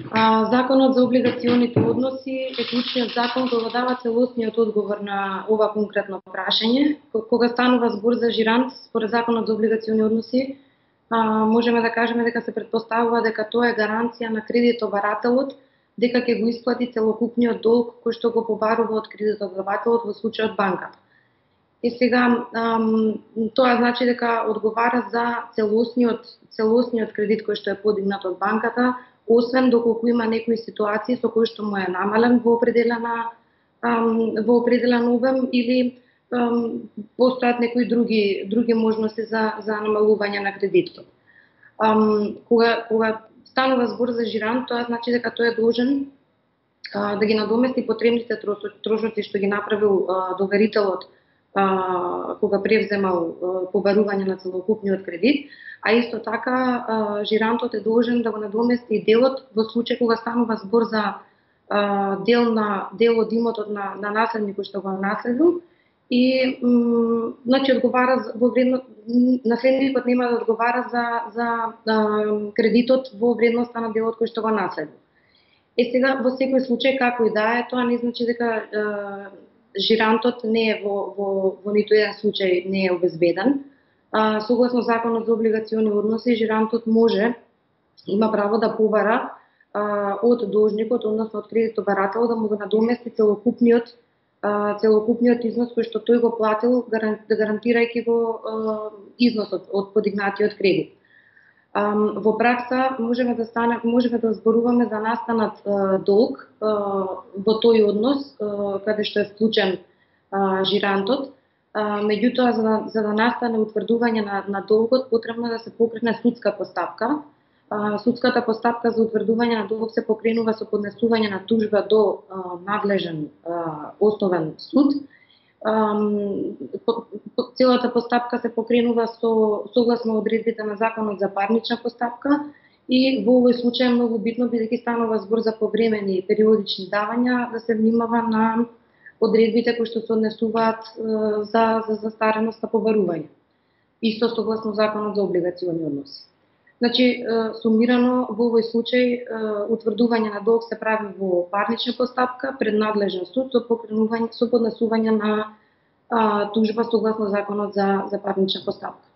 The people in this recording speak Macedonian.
Законот за облигационите односи е клучниот закон кој го дава целосниот одговор на ова конкретно прашање. Кога станува збор за жирант, според Законот за облигациони односи, можеме да кажеме дека се претпоставува дека тоа е гаранција на кредитобарателот дека ќе го исплати целокупниот долг кој што го побарува од кредитобарателот во случајот банката. И сега тоа значи дека одговара за целосниот кредит кој што е подигнат од банката, освен доколку има некои ситуации со кои што му е намален во определен обем или постојат некои други можности за намалување на кредитот. Кога станува збор за жирант, тоа значи дека тој е должен да ги надомести потребните трошоци што ги направил доверителот кога превземал побарување на целокупниот кредит, а исто така жирантот е должен да го надомести и делот во случај кога станува збор за дел од имотот на наследникот што го наследил и значи одговара во вредност, наследникот нема да одговара за кредитот во вредноста на делот кој што го наследил. Сега во секој случај како и да е, тоа не значи дека жирантот не е во ниту еден случај не е обезбеден. Согласно Законот за облигациони односи, жирантот има право да побара од должникот, односно од кредитобарателот, да му го надомести целокупниот износ кој што тој го платил, гарантирајќи го износот од подигнатиот кредит. Во пракса можеме да зборуваме за настанат долг во тој однос каде што е вклучен жирантот. Меѓутоа, за да настане утврдување на долгот, потребно да се покрене судска постапка. Судската постапка за утврдување на долг се покренува со поднесување на тужба до надлежен основен суд. Целата постапка се покренува согласно одредбите на Законот за парнична постапка и во овој случај е многу битно, бидејќи станува збор за повремени и периодични давања, да се внимава на одредбите кои што се однесуваат за застареност на побарување. Исто согласно Законот за облигациони односи. Значи, сумирано, во овој случај, утврдување на долг се прави во парнична постапка пред надлежен суд со поднесување на тужба согласно Законот за парнична постапка.